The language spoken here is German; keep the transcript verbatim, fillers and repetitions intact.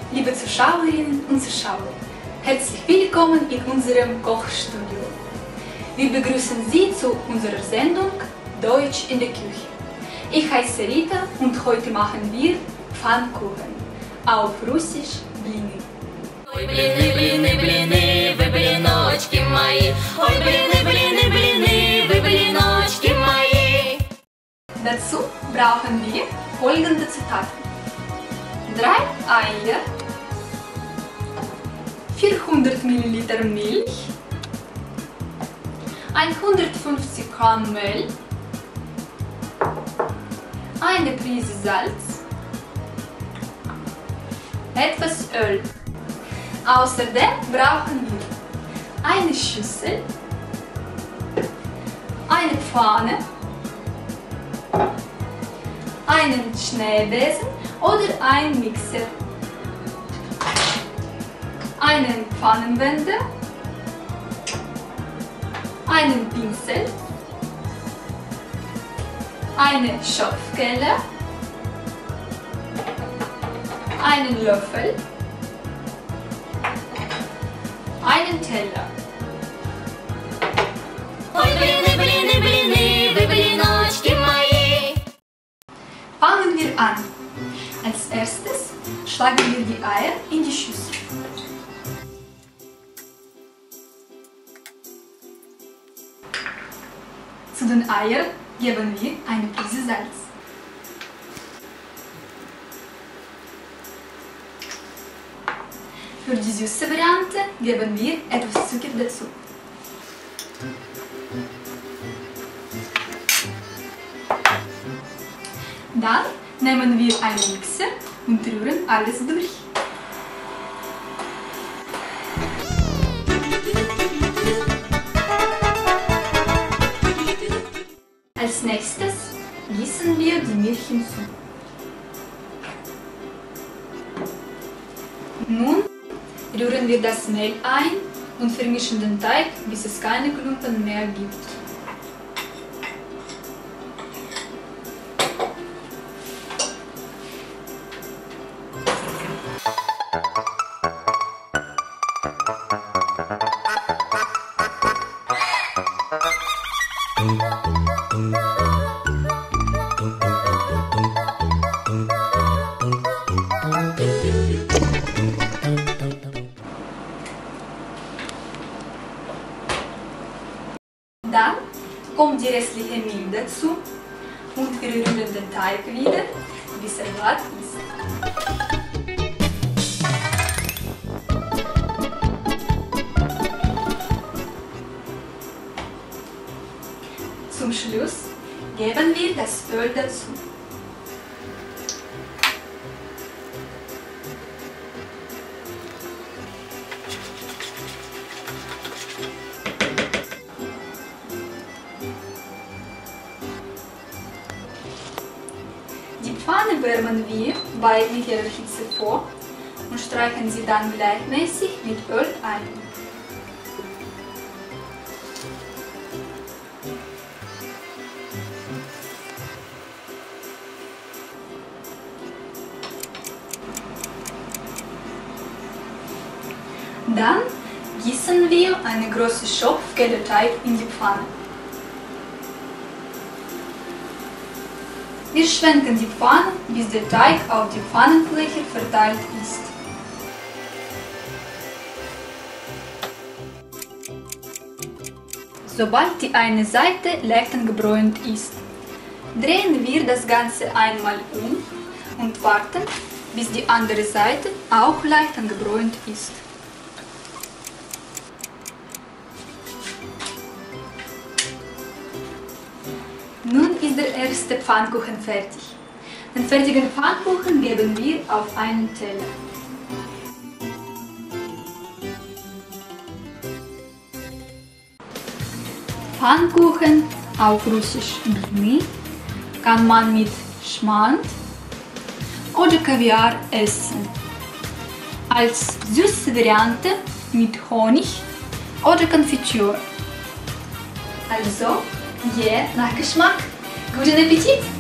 Liebe Zuschauerinnen und Zuschauer, herzlich willkommen in unserem Kochstudio. Wir begrüßen Sie zu unserer Sendung Deutsch in der Küche. Ich heiße Rita und heute machen wir Pfannkuchen, auf Russisch Blini. Ой, блины, блины, блины, вы блиночки мои. Ой, блины, блины, блины, вы блиночки мои. Dazu brauchen wir folgende Zutaten: drei Eier, vierhundert Milliliter Milch, hundertfünfzig Gramm Mehl, eine Prise Salz, etwas Öl. Außerdem brauchen wir eine Schüssel, eine Pfanne, einen Schneebesen oder einen Mixer, einen Pfannenwender, einen Pinsel, eine Schopfkelle, einen Löffel, einen Teller. Ой, блины, блины, блины, вы блиночки мои. Fangen wir an. Als erstes schlagen wir die Eier in die Schüssel. Zu den Eiern geben wir eine Prise Salz. Für die süße Variante geben wir etwas Zucker dazu. Dann nehmen wir einen Mixer und rühren alles durch. Als nächstes gießen wir die Milch hinzu. Nun rühren wir das Mehl ein und vermischen den Teig, bis es keine Klumpen mehr gibt. Dann kommt die restliche Mehl dazu und wir rühren den Teig wieder, bis er glatt ist. Zum Schluss geben wir das Öl dazu. Die Pfanne wärmen wir bei mittlerer Hitze vor und streichen sie dann gleichmäßig mit Öl ein. Dann gießen wir eine große Schopfkelle Teig in die Pfanne. Wir schwenken die Pfanne, bis der Teig auf die Pfannenfläche verteilt ist. Sobald die eine Seite leicht angebräunt ist, drehen wir das Ganze einmal um und warten, bis die andere Seite auch leicht angebräunt ist. Nun ist der erste Pfannkuchen fertig. Den fertigen Pfannkuchen geben wir auf einen Teller. Pfannkuchen, auf Russisch Blini, kann man mit Schmand oder Kaviar essen. Als süße Variante mit Honig oder Konfitüre. Also, je nach Geschmack. Guten Appetit!